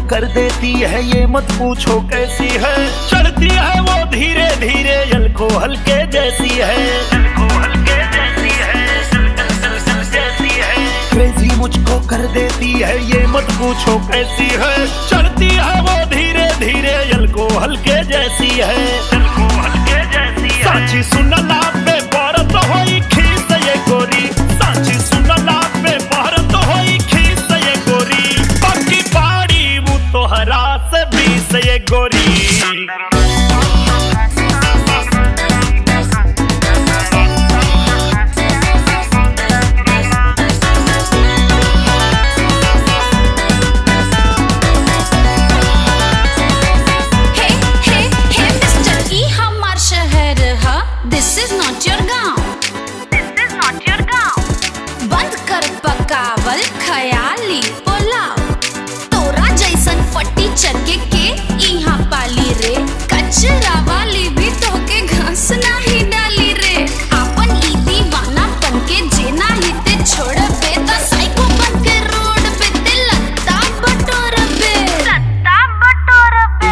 कर देती है ये मत पूछो कैसी है। चढ़ती है वो धीरे धीरे यलको हल्के जैसी है, यलको हल्के जैसी है, जैसी है। क्रेजी मुझको कर देती है ये मत पूछो कैसी है। चढ़ती है वो धीरे धीरे यलको हल्के जैसी है, यलको हल्के जैसी है। साची सुनला पे भारत होई खीस ये गोरी, साची सुनला पे भारत होई खीस ये गोरी। बाकी पाड़ी वो तो हरा से बीस ये गोरी। This is not your गाँव, this is not your गाँव। बंद कर पकावल खयाली पुलाव, तोरा जैसन फटी चरके के इहाँ पाली रे। कचरा वाली भी तोके घास नाही डाली रे। आपन ई दीवाना बन के जेना ही ते छोड़बे त साइको बन के रोड पे ते लत्ता बटोरबे, लत्ता बटोरबे।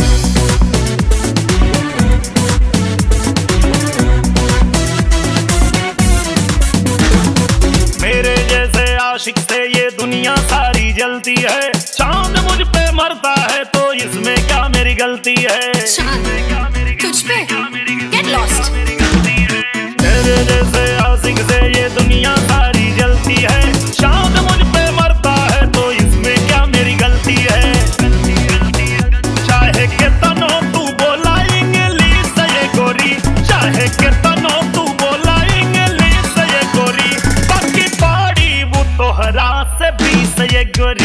मेरे जैसे आशिक से ये दुनिया सारी जलती है। चांद मुझ पे मरता है तो इसमें क्या मेरी गलती है। चांद तुझ पे गेट लॉस्ट। मेरे जैसे आशिक से ये दुनिया सारी जलती है। चांद मुझ पे मरता है तो इसमें क्या मेरी गलती है। चाहे के तनो तू बोला इंग्लिश ये गोरी, चाहे के तनो तू बोला इंग्लिश ये गोरी। बाकी पाड़ी वो तोहरा से बीस ये गोरी।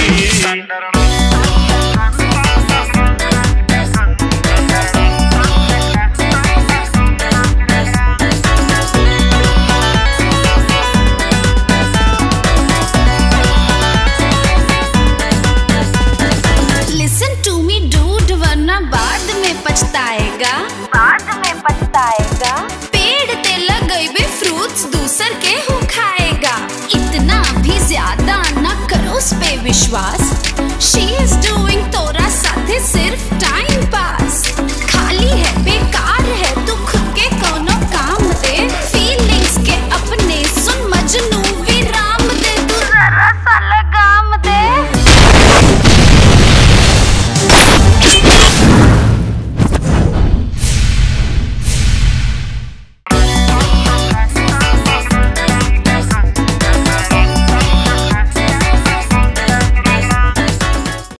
Listen to me dude, वरना बाद में पछताएगा, बाद में पछताएगा। पेड़ ते लगइबे फ्रूट्स दूसर के हूँ खाएगा। इतना भी ज्यादा न करो उस पे विश्वास। She is doing तोरा साथे सिर्फ टाइम पास। खाली है